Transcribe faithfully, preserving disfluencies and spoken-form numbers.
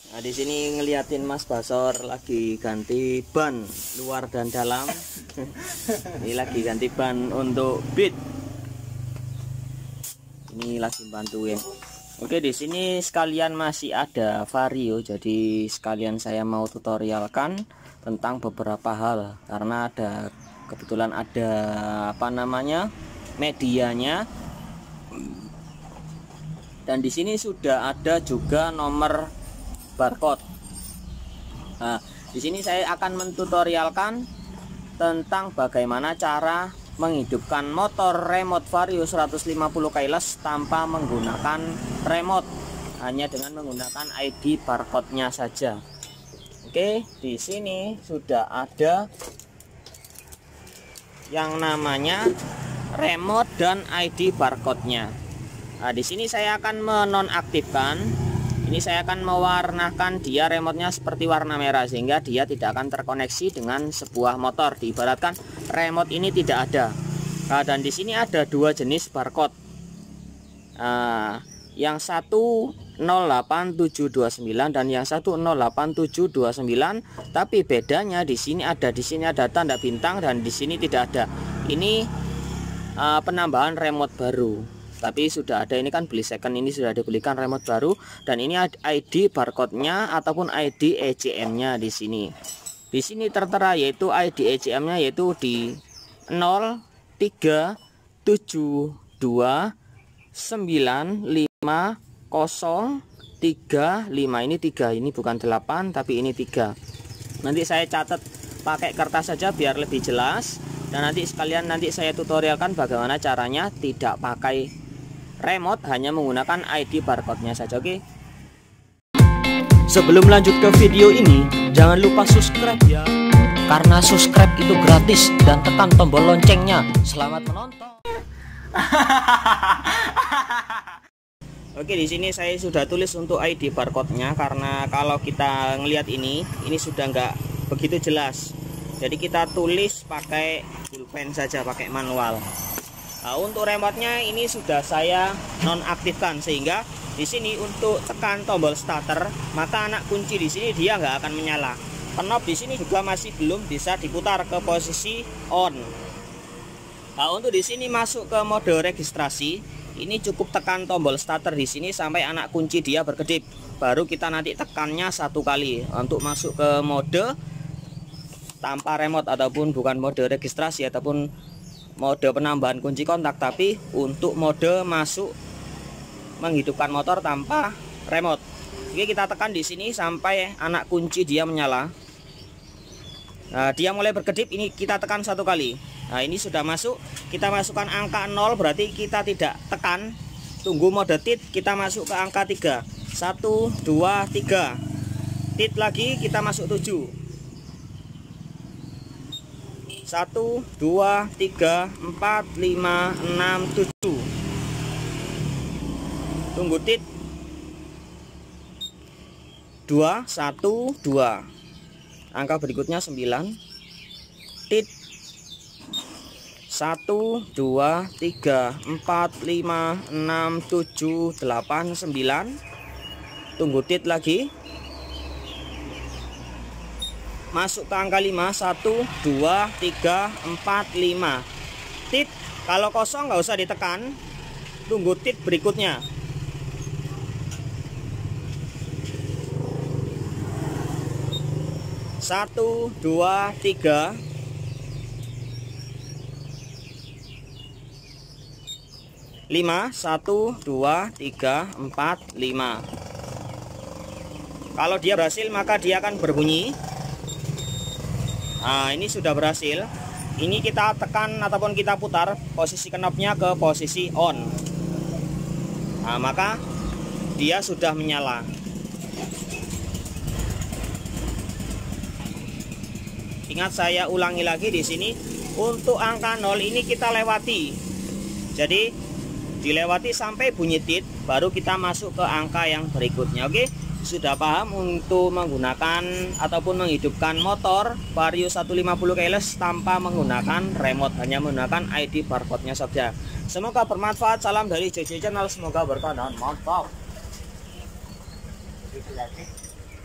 Nah, di sini ngeliatin Mas Basor lagi ganti ban luar dan dalam. Ini lagi ganti ban untuk Beat. Ini lagi bantuin. Oke, di sini sekalian masih ada vario, jadi sekalian saya mau tutorialkan tentang beberapa hal karena ada kebetulan ada apa namanya medianya. Dan di sini sudah ada juga nomor barcode. Nah, di sini saya akan mentutorialkan tentang bagaimana cara menghidupkan motor remote Vario seratus lima puluh keyless tanpa menggunakan remote, hanya dengan menggunakan I D barcode-nya saja. Oke, di sini sudah ada yang namanya remote dan I D barcode-nya. Nah, di sini saya akan menonaktifkan. Ini saya akan mewarnakan dia remote-nya seperti warna merah sehingga dia tidak akan terkoneksi dengan sebuah motor. Diibaratkan remote ini tidak ada. Nah, dan di sini ada dua jenis barcode. Nah, yang satu nol delapan tujuh dua sembilan dan yang satu nol delapan tujuh dua sembilan. Tapi bedanya di sini ada di sini ada tanda bintang dan di sini tidak ada. Ini uh, penambahan remote baru. Tapi sudah ada, ini kan beli second, ini sudah dibelikan remote baru dan ini I D barcode-nya ataupun I D E C M-nya di sini. Di sini tertera yaitu I D E C M-nya yaitu di nol tiga tujuh dua sembilan lima nol tiga lima. Ini tiga, ini bukan delapan tapi ini tiga. Nanti saya catat pakai kertas saja biar lebih jelas dan nanti sekalian nanti saya tutorialkan bagaimana caranya tidak pakai remote, hanya menggunakan I D barcode-nya saja. Oke. Sebelum lanjut ke video ini, jangan lupa subscribe ya. Karena subscribe itu gratis dan tekan tombol loncengnya. Selamat menonton. Oke, di sini saya sudah tulis untuk I D barcode-nya karena kalau kita ngelihat ini, ini sudah nggak begitu jelas. Jadi kita tulis pakai pulpen saja, pakai manual. Nah, untuk remote-nya ini sudah saya nonaktifkan sehingga di sini untuk tekan tombol starter, maka anak kunci di sini dia nggak akan menyala. Knob di sini juga masih belum bisa diputar ke posisi on. Nah, untuk di sini masuk ke mode registrasi, ini cukup tekan tombol starter di sini sampai anak kunci dia berkedip. Baru kita nanti tekannya satu kali untuk masuk ke mode tanpa remote ataupun bukan mode registrasi ataupun mode penambahan kunci kontak, tapi untuk mode masuk menghidupkan motor tanpa remote. Oke, kita tekan di sini sampai anak kunci dia menyala. Nah, dia mulai berkedip, ini kita tekan satu kali. Nah, ini sudah masuk. Kita masukkan angka nol, berarti kita tidak tekan. Tunggu mode tit, kita masuk ke angka tiga. satu, dua, tiga. Tit lagi, kita masuk tujuh. satu, dua, tiga, empat, lima, enam, tujuh. Tunggu tit. dua, satu, dua. Angka berikutnya sembilan. Tit. satu, dua, tiga, empat, lima, enam, tujuh, delapan, sembilan. Tunggu tit lagi. Masuk ke angka lima. Satu, dua, tiga, empat, lima. Tit. Kalau kosong nggak usah ditekan. Tunggu tit berikutnya. Satu, dua, tiga. Lima. Satu, dua, tiga, empat, lima. Kalau dia berhasil maka dia akan berbunyi. Nah, ini sudah berhasil. Ini kita tekan ataupun kita putar posisi knobnya ke posisi on. Nah, maka dia sudah menyala. Ingat, saya ulangi lagi di sini untuk angka nol ini kita lewati. Jadi dilewati sampai bunyi tit, baru kita masuk ke angka yang berikutnya. Oke. Sudah paham untuk menggunakan ataupun menghidupkan motor Vario seratus lima puluh keyless tanpa menggunakan remote, hanya menggunakan I D barcode-nya saja. Semoga bermanfaat. Salam dari J J Channel, semoga berkah dan mantap.